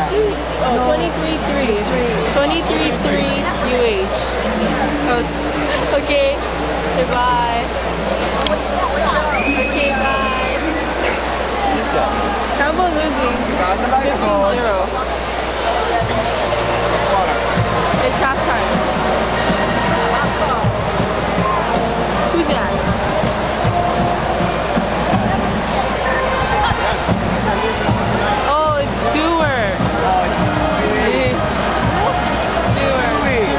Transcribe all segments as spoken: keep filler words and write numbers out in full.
Oh, twenty-three three. twenty-three three U H. Okay. Goodbye. Okay, bye. How about losing? fifteen zero. It's halftime. Who's that? Oh, it's Stewart. Eh. Stewart.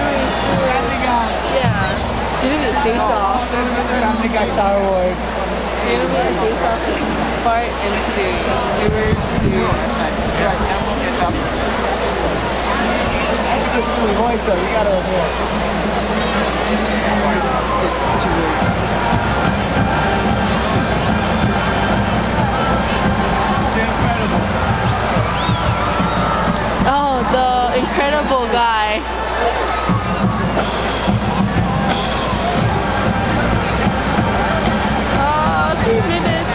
Yeah. It's gonna be a face-off. Family Guy Star Wars. It's gonna be a face-off with Bart and Stu. Stewart, Stewart. That's really voice though, you gotta admit. It's such a weird. Oh, the incredible guy. Oh, three minutes.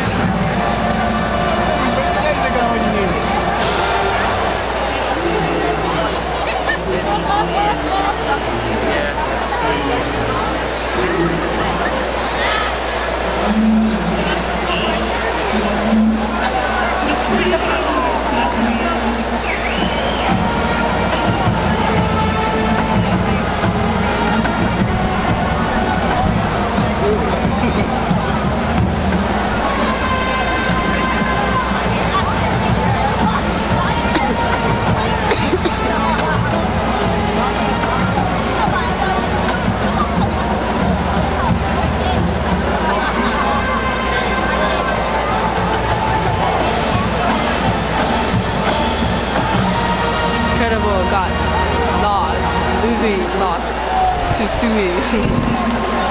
Incredible got lost, losing lost to Stewie.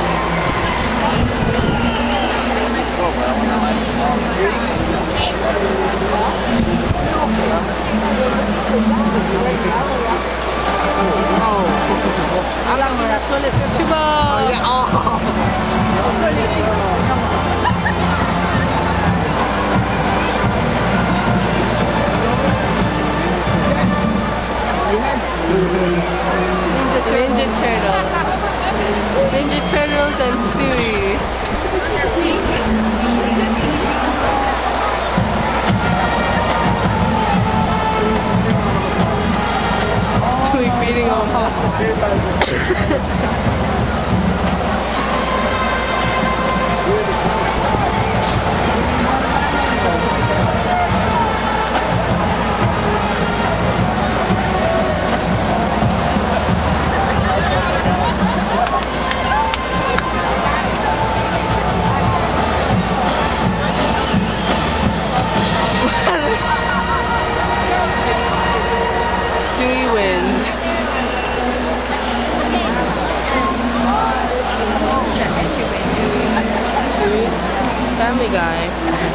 Ninja Turtles. Ninja Turtles and Stewie. Stewie beating on Stewie wins. Stewie, Family Guy.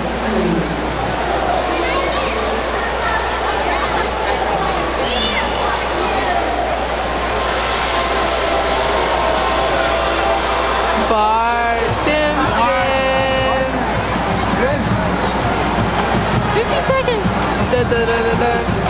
Bart Simpson. fifty seconds. Da, da, da, da, da.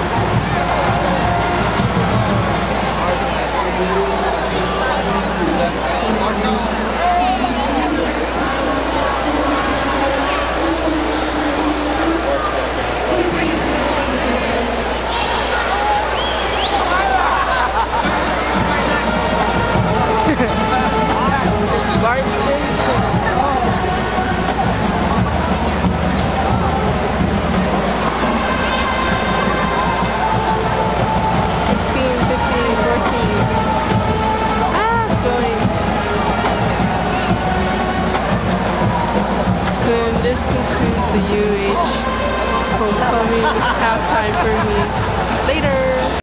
Bart Simpson. sixteen, fifteen, fourteen. Ah, it's going. Then this concludes the U H homecoming halftime for me.